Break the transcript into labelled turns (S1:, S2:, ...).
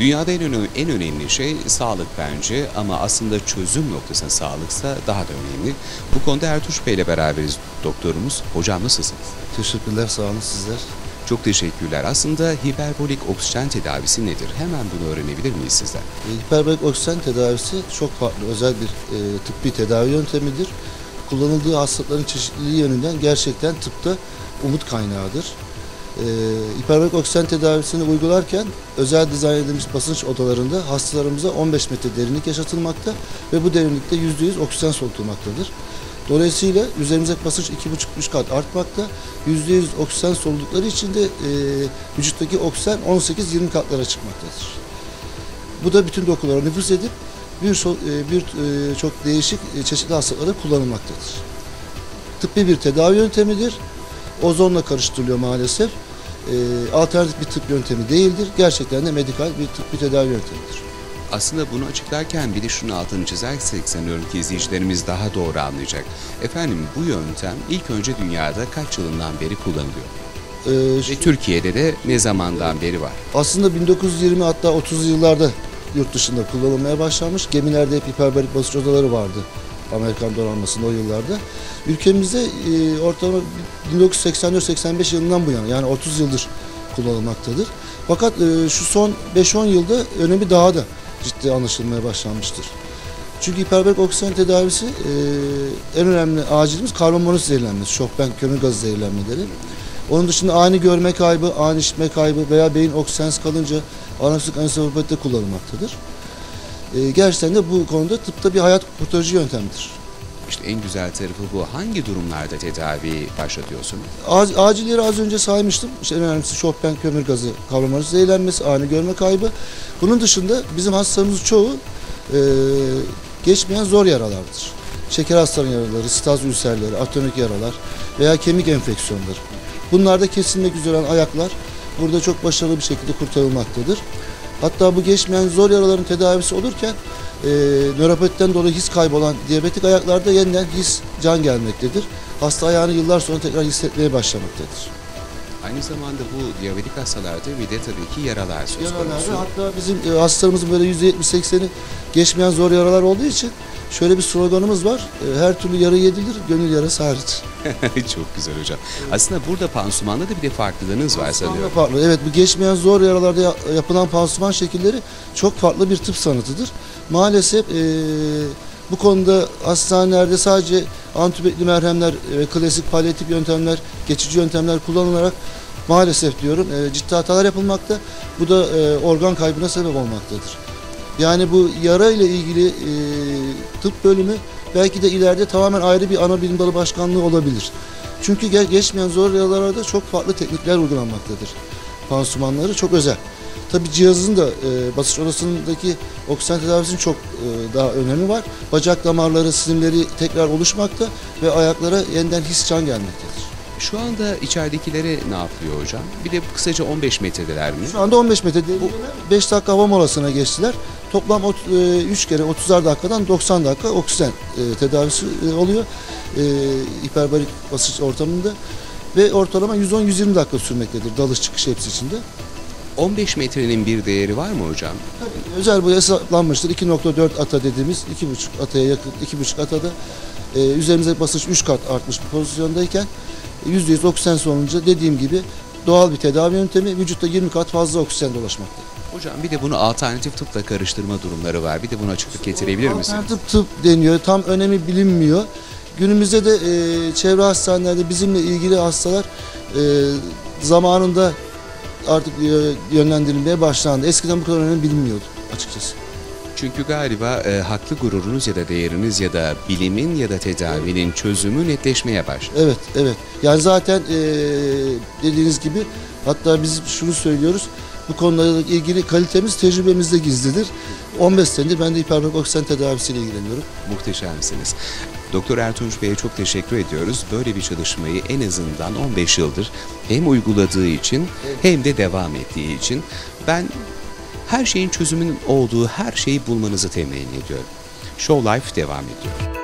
S1: Dünyada en önemli şey sağlık bence ama aslında çözüm noktasında sağlıksa daha da önemli. Bu konuda Ertuğrul Bey ile beraberiz doktorumuz. Hocam nasılsınız?
S2: Teşekkürler, sağ olun sizler.
S1: Çok teşekkürler. Aslında hiperbolik oksijen tedavisi nedir? Hemen bunu öğrenebilir miyiz sizden?
S2: Hiperbolik oksijen tedavisi çok farklı, özel bir tıbbi tedavi yöntemidir. Kullanıldığı hastalıkların çeşitliliği yönünden gerçekten tıpta umut kaynağıdır. Hiperbolik oksijen tedavisini uygularken özel dizayn edilmiş basınç odalarında hastalarımıza 15 metre derinlik yaşatılmakta ve bu derinlikte %100 oksijen solutulmaktadır. Dolayısıyla üzerimizdeki basınç 2,5-3 kat artmakta. %100 oksijen soludukları için de vücuttaki oksijen 18-20 katlara çıkmaktadır. Bu da bütün dokulara nüfuz edip çok değişik çeşitli hastalıklarda kullanılmaktadır. Tıbbi bir tedavi yöntemidir. Ozonla karıştırılıyor maalesef. Alternatif bir tıp yöntemi değildir. Gerçekten de medikal bir tıbbi tedavi yöntemidir.
S1: Aslında bunu açıklarken bir de şunun altını çizersek sanıyorum ki izleyicilerimiz daha doğru anlayacak. Efendim bu yöntem ilk önce dünyada kaç yılından beri kullanılıyor? Ve Türkiye'de de ne zamandan beri var?
S2: Aslında 1920 hatta 30'lu yıllarda yurt dışında kullanılmaya başlanmış. Gemilerde hep hiperbarik basınç odaları vardı. Amerikan donanmasında o yıllarda. Ülkemizde ortalama 1984-85 yılından bu yana yani 30 yıldır kullanılmaktadır. Fakat şu son 5-10 yılda önemi daha da ciddi anlaşılmaya başlanmıştır. Çünkü hiperbarik oksijen tedavisi en önemli acilimiz karbonmonoksit zehirlenmesi, şofben kömür gazı zehirlenmeleri. Onun dışında ani görme kaybı, ani işitme kaybı veya beyin oksijensiz kalınca anafilaktik ansefalopatide kullanılmaktadır. Gerçekten de bu konuda tıpta bir hayat kurtarıcı yöntemdir.
S1: İşte en güzel tarafı bu. Hangi durumlarda tedavi başlatıyorsunuz?
S2: Acilleri az önce saymıştım. İşte en önemlisi şofben kömür gazı, karbonmonoksit zehirlenmesi, ani görme kaybı. Bunun dışında bizim hastalarımızın çoğu geçmeyen zor yaralardır. Şeker hastaların yaraları, staz ülserleri, atomik yaralar veya kemik enfeksiyonları. Bunlarda kesilmek üzere olan ayaklar burada çok başarılı bir şekilde kurtarılmaktadır. Hatta bu geçmeyen zor yaraların tedavisi olurken nöropatiden dolayı his kaybolan diyabetik ayaklarda yeniden his, can gelmektedir. Hasta ayağını yıllar sonra tekrar hissetmeye başlamaktadır.
S1: Aynı zamanda bu diyabetik hastalarda bir de tabii ki yaralar söz konusu.
S2: Hatta bizim hastalarımızın böyle %70-80'i geçmeyen zor yaralar olduğu için şöyle bir sloganımız var. Her türlü yara yedilir, gönül yarası hariç.
S1: Çok güzel hocam. Aslında burada pansumanda da bir de farklılığınız var sanıyorum.
S2: Farklı. Evet, bu geçmeyen zor yaralarda yapılan pansuman şekilleri çok farklı bir tıp sanatıdır. Maalesef bu konuda hastanelerde sadece antibiyotikli merhemler ve klasik palyatif yöntemler, geçici yöntemler kullanılarak maalesef diyorum ciddi hatalar yapılmakta. Bu da organ kaybına sebep olmaktadır. Yani bu yara ile ilgili tıp bölümü belki de ileride tamamen ayrı bir ana bilim dalı başkanlığı olabilir. Çünkü geçmeyen zor yaralarda çok farklı teknikler uygulanmaktadır. Pansumanları çok özel. Tabii cihazın da basınç odasındaki oksijen tedavisinin çok daha önemi var. Bacak damarları, sinirleri tekrar oluşmakta ve ayaklara yeniden his can gelmektedir.
S1: Şu anda içeridekilere ne yapıyor hocam? Bir de kısaca 15 metredeler mi?
S2: Şu anda 15 metrede 5 dakika hava molasına geçtiler. Toplam 3 kere 30'ar dakikadan 90 dakika oksijen tedavisi oluyor. Hiperbarik basınç ortamında ve ortalama 110-120 dakika sürmektedir dalış çıkış hepsi içinde.
S1: 15 metrenin bir değeri var mı hocam?
S2: Tabii, özel boy hesaplanmıştır. 2,4 ata dediğimiz 2,5 ataya yakın 2,5 atada üzerimize basınç 3 kat artmış bir pozisyondayken %100 oksijen solunca dediğim gibi doğal bir tedavi yöntemi vücutta 20 kat fazla oksijen dolaşmakta.
S1: Hocam bir de bunu alternatif tıpla karıştırma durumları var. Bir de buna açıklık getirebilir misiniz?
S2: Alternatif tıp deniyor. Tam önemi bilinmiyor. Günümüzde de çevre hastanelerde bizimle ilgili hastalar zamanında artık yönlendirilmeye başlandı. Eskiden bu kadar önemli bilinmiyordu açıkçası.
S1: Çünkü galiba haklı gururunuz ya da değeriniz ya da bilimin ya da tedavinin çözümü netleşmeye başladı.
S2: Evet, evet. Yani zaten dediğiniz gibi hatta biz şunu söylüyoruz. Bu konularla ilgili kalitemiz tecrübemizde gizlidir. 15 senedir ben de hiperbarik oksijen tedavisiyle ilgileniyorum.
S1: Muhteşemsiniz. Doktor Ertuğrul Bey'e çok teşekkür ediyoruz. Böyle bir çalışmayı en azından 15 yıldır hem uyguladığı için hem de devam ettiği için ben her şeyin çözümünün olduğu her şeyi bulmanızı temenni ediyorum. Show Life devam ediyor.